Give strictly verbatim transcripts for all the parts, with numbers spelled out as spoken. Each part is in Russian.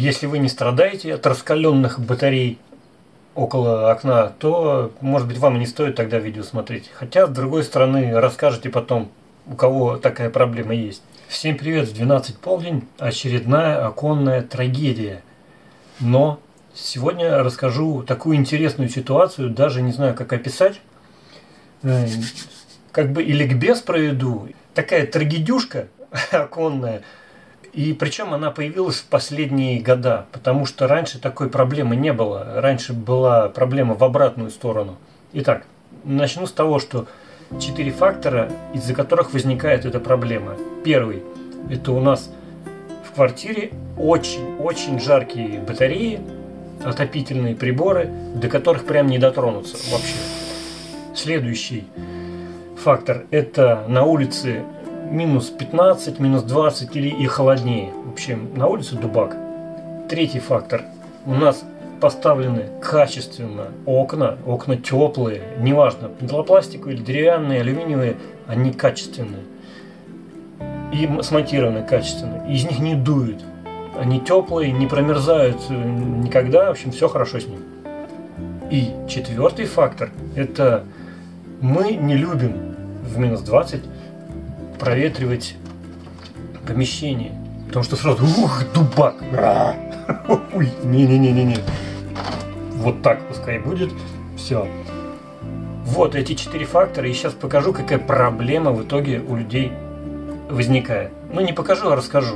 если вы не страдаете от раскаленных батарей около окна, то, может быть, вам и не стоит тогда видео смотреть. Хотя, с другой стороны, расскажете потом, у кого такая проблема есть. Всем привет, в двенадцать полдень, очередная оконная трагедия. Но сегодня расскажу такую интересную ситуацию, даже не знаю, как описать. Как бы и ликбез проведу. Такая трагедюшка оконная. И причем она появилась в последние года, потому что раньше такой проблемы не было. Раньше была проблема в обратную сторону. Итак, начну с того, что четыре фактора, из-за которых возникает эта проблема. Первый – это у нас в квартире очень-очень жаркие батареи, отопительные приборы, до которых прям не дотронуться вообще. Следующий фактор – это на улице минус пятнадцать, минус двадцать или и холоднее. В общем, на улице дубак. Третий фактор. У нас поставлены качественно окна, окна теплые, неважно, металлопластиковые или деревянные, алюминиевые, они качественные. И смонтированы качественно. Из них не дует. Они теплые, не промерзают никогда, в общем, все хорошо с ним. И четвертый фактор – это мы не любим в минус двадцать проветривать помещение, потому что сразу ух, дубак. Ой, не-не-не-не-не. Вот так пускай будет. Все. Вот эти четыре фактора, и сейчас покажу, какая проблема в итоге у людей возникает. Ну, не покажу, а расскажу.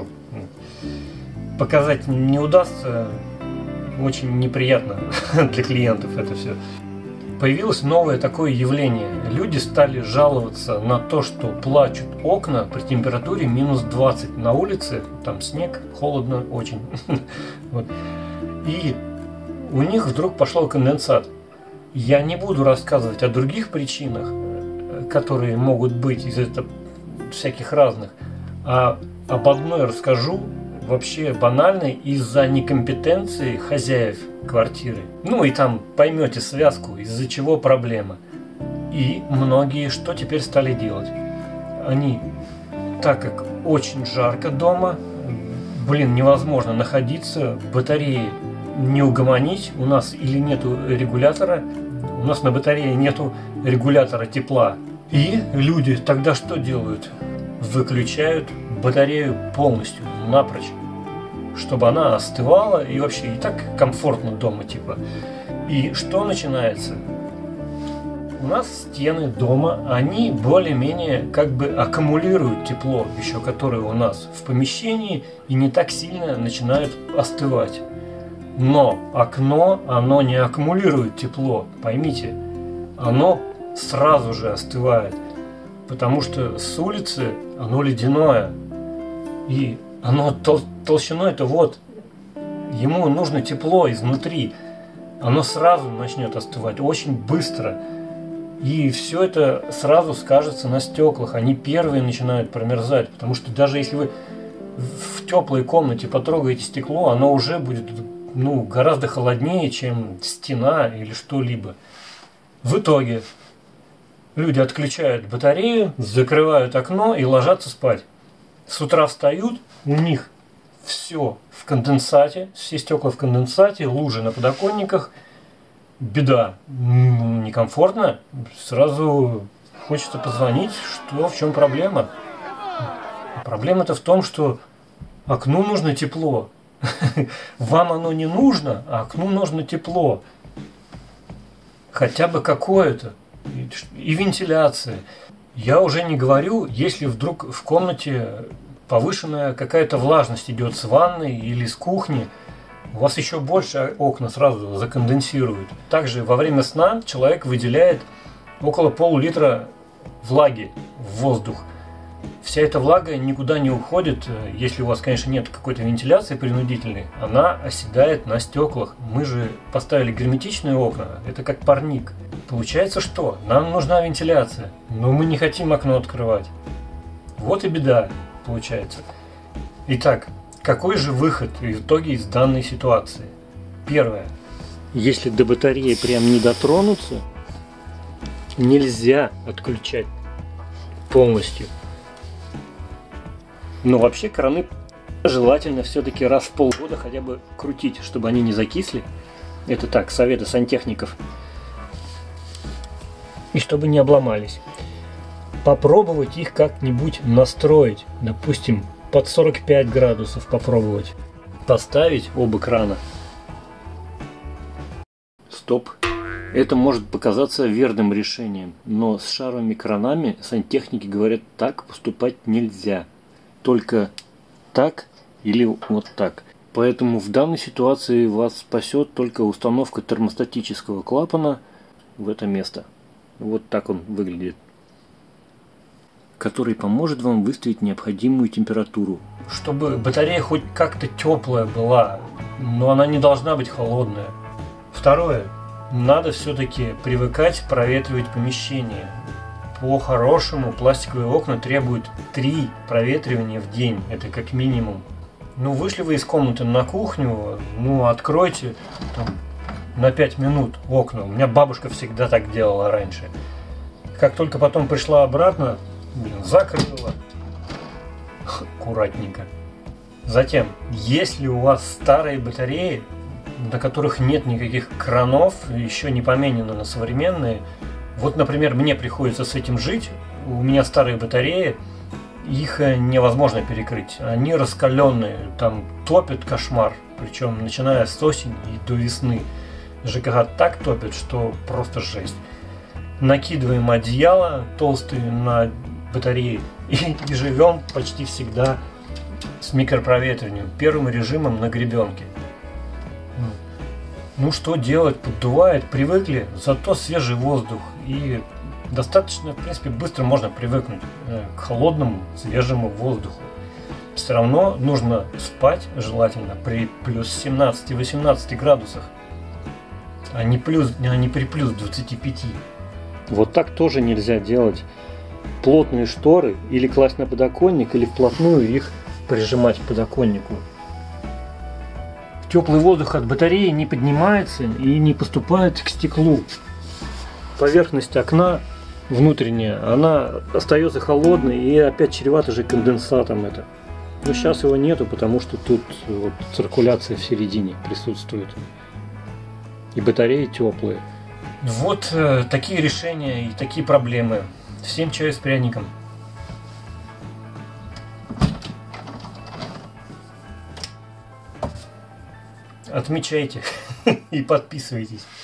Показать не удастся, очень неприятно для клиентов это все. Появилось новое такое явление. Люди стали жаловаться на то, что плачут окна при температуре минус двадцать на улице. Там снег, холодно очень. Вот. И у них вдруг пошел конденсат. Я не буду рассказывать о других причинах, которые могут быть из этого всяких разных, а об одной расскажу, вообще банальной, из-за некомпетенции хозяев квартиры. Ну и там поймете связку, из-за чего проблема. И многие что теперь стали делать? Они, так как очень жарко дома, блин, невозможно находиться, батареи не угомонить, у нас или нету регулятора, у нас на батарее нету регулятора тепла. И люди тогда что делают? Выключают батарею полностью, напрочь, чтобы она остывала и вообще и так комфортно дома типа. И что начинается? У нас стены дома, они более-менее как бы аккумулируют тепло, еще которое у нас в помещении, и не так сильно начинают остывать. Но окно, оно не аккумулирует тепло, поймите, оно сразу же остывает, потому что с улицы оно ледяное, и оно тол толщиной-то вот, ему нужно тепло изнутри, оно сразу начнет остывать, очень быстро, и все это сразу скажется на стеклах, они первые начинают промерзать, потому что даже если вы в теплой комнате потрогаете стекло, оно уже будет ну, гораздо холоднее, чем стена или что-либо. В итоге люди отключают батарею, закрывают окно и ложатся спать. С утра встают, у них все в конденсате, все стекла в конденсате, лужи на подоконниках. Беда, некомфортно. Сразу хочется позвонить, что в чем проблема. Проблема-то в том, что окну нужно тепло. Вам оно не нужно, а окну нужно тепло. Хотя бы какое-то. И вентиляция. Я уже не говорю, если вдруг в комнате повышенная какая-то влажность идет с ванной или с кухни, у вас еще больше окна сразу законденсируют. Также во время сна человек выделяет около пол-литра влаги в воздух. Вся эта влага никуда не уходит, если у вас, конечно, нет какой-то вентиляции принудительной, она оседает на стеклах. Мы же поставили герметичные окна, это как парник. Получается что? Нам нужна вентиляция, но мы не хотим окно открывать. Вот и беда получается. Итак, какой же выход в итоге из данной ситуации? Первое. Если до батареи прям не дотронуться, нельзя отключать полностью. Но вообще краны Желательно все-таки раз в полгода хотя бы крутить, чтобы они не закисли. Это так, советы сантехников. И чтобы не обломались. Попробовать их как-нибудь настроить. Допустим, под сорок пять градусов попробовать. Поставить оба крана. Стоп. Это может показаться верным решением, но с шаровыми кранами сантехники говорят, так поступать нельзя. Только так или вот так. Поэтому в данной ситуации вас спасет только установка термостатического клапана в это место. Вот так он выглядит. Который поможет вам выставить необходимую температуру. Чтобы батарея хоть как-то теплая была, но она не должна быть холодная. Второе. Надо все-таки привыкать проветривать помещение. По-хорошему пластиковые окна требуют три проветривания в день. Это как минимум. Ну, вышли вы из комнаты на кухню, ну, откройте там, на пять минут окна. У меня бабушка всегда так делала раньше. Как только потом пришла обратно, блин, закрыла. Аккуратненько. Затем, если у вас старые батареи, на которых нет никаких кранов, еще не поменены на современные. Вот, например, мне приходится с этим жить. У меня старые батареи, их невозможно перекрыть. Они раскаленные, там топят кошмар. Причем начиная с осени и до весны. ЖКХ так топит, что просто жесть. Накидываем одеяло толстые на батареи и, и живем почти всегда с микропроветриванием, первым режимом на гребенке. Ну что делать, поддувает, привыкли, зато свежий воздух и достаточно, в принципе, быстро можно привыкнуть к холодному, свежему воздуху. Все равно нужно спать желательно при плюс семнадцати-восемнадцати градусах, а не, плюс, а не при плюс двадцати пяти. Вот так тоже нельзя делать. Плотные шторы или класть на подоконник, или вплотную их прижимать к подоконнику. Теплый воздух от батареи не поднимается и не поступает к стеклу. Поверхность окна внутренняя, она остается холодной и опять чревата же конденсатом это. Но сейчас его нету, потому что тут вот циркуляция в середине присутствует. И батареи теплые. Вот э, такие решения и такие проблемы. Всем чаю с пряником. Отмечайте и подписывайтесь.